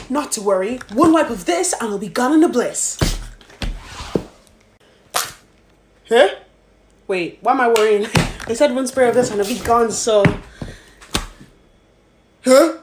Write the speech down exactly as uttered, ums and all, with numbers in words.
Not to worry, one wipe of this and I'll be gone in a bliss. Huh? Wait, why am I worrying? They said one spray of this and I'll be gone, so... Huh?